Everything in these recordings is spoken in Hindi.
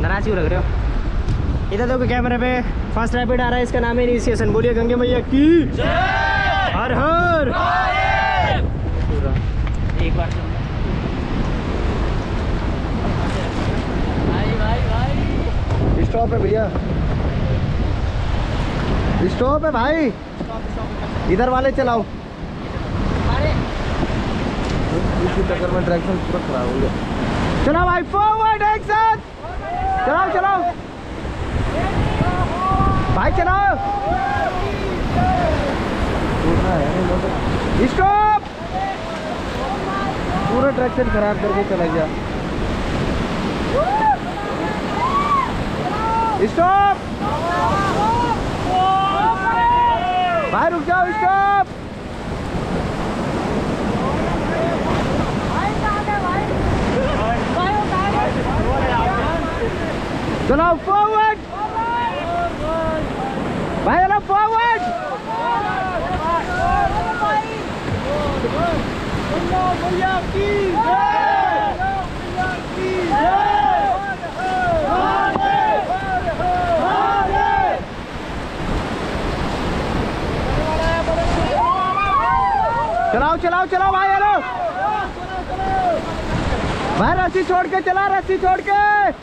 नाराज क्यों लग रहे हो? इधर देखो कैमरे पे फर्स्ट रैपिड आ रहा है, इसका नाम है इनिशिएशन। बोलिए गंगे मैया की हर हर। एक बार स्टॉप है भैया, स्टॉप है भाई, इधर वाले चलाओ। इसी चक्कर में डायरेक्शन पूरा खराब हो गया। चलो भाई फॉरवर्ड एक साथ चलाओ चलाओ भाई चलाओ। स्टॉप, पूरा डायरेक्शन खराब करके चला गया। स्टॉप भाई, रुक जाओ, स्टॉप। चलो फॉरवर्ड भाई, चलो फॉरवर्ड। चलाओ चलाओ चलाओ भाई, हेलो भाई, रस्सी छोड़ के चला, रस्सी छोड़ के।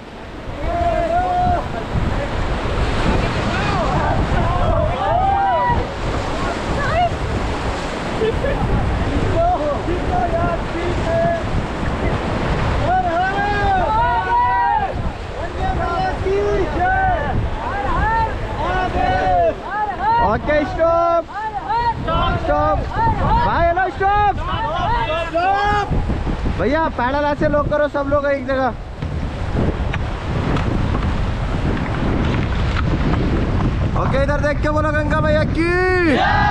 ओके स्टॉप स्टॉप भाई, हेलो स्टॉप। भैया पैडल ऐसे लोग करो, सब लोग एक जगह। ओके इधर देख के बोलो गंगा मैया की।